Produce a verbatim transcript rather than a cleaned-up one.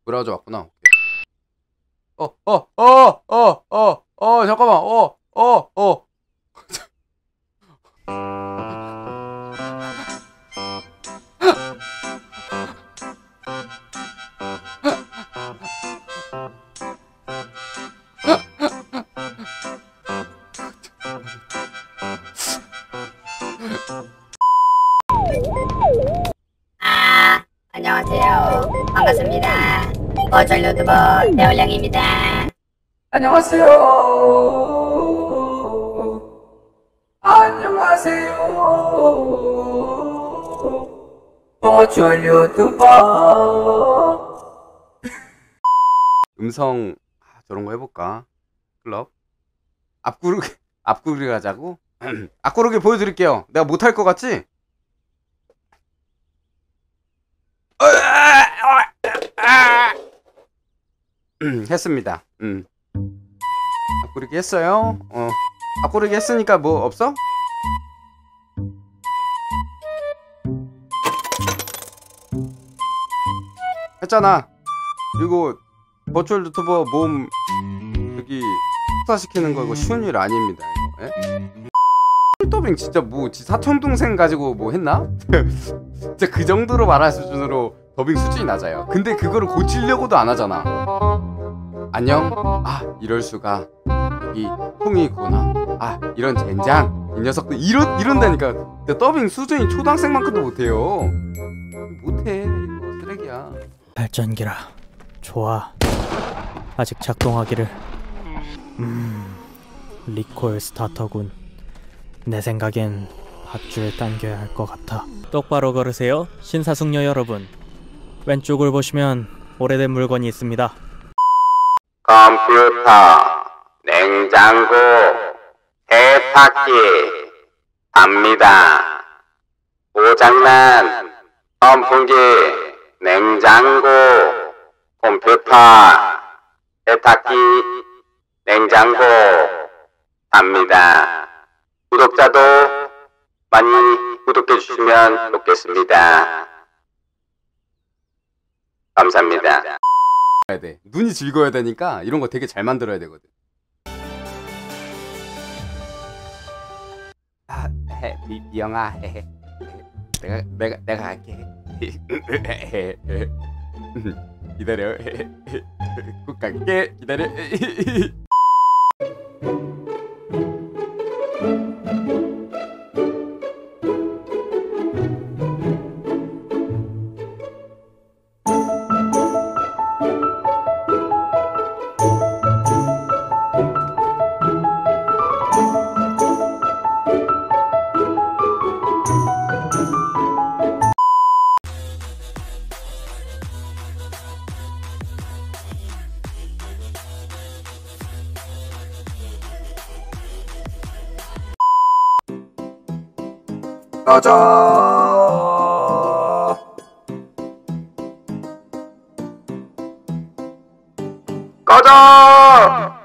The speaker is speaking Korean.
브라우저 왔구나. 어, 어, 어, 어, 어, 어, 잠깐만, 어, 어, 어. 아, 안녕하세요. 반갑습니다. 버추얼 유튜버 대월령입니다. 안녕하세요. 안녕하세요. 버추얼 유튜버. 음성 아, 저런 거 해볼까? 클럽 앞구르기 앞구르기 하자고? 앞구르기 보여드릴게요. 내가 못할 것 같지? 했습니다. 음. 앞구르기 했어요. 어. 앞구르기 했으니까 뭐 없어? 했잖아. 이거 버추얼 유튜버 몸 여기 폭사시키는 거 이거 쉬운 일 아닙니다. 이거. 예? 더빙 진짜 뭐 사촌 동생 가지고 뭐 했나? 진짜 그 정도로 말할 수준으로 더빙 수준이 낮아요. 근데 그거를 고치려고도 안 하잖아. 안녕? 아 이럴 수가 여기 통이구나. 아 이런 젠장 이 녀석들 이런 이런다니까. 근데 더빙 수준이 초등학생만큼도 못해요. 못해 이거 쓰레기야. 발전기라 좋아. 아직 작동하기를. 음 리콜 스타터군. 내 생각엔 밧줄 당겨야 할 것 같아. 똑바로 걸으세요 신사숙녀 여러분. 왼쪽을 보시면 오래된 물건이 있습니다. 컴퓨터, 냉장고, 세탁기 삽니다. 고장난 선풍기, 냉장고, 컴퓨터, 세탁기, 냉장고 삽니다. 구독자도 많이 구독해 주시면 좋겠습니다. 감사합니다. 해야 돼. 눈이 즐거워야 되니까 이런 거 되게 잘 만들어야 되거든. 아, 해, 미, 미영아, 해, 해. 내가 내가 내가 갈게. 기다려. 꼭 갈게. 기다려. 꺼져. 꺼져!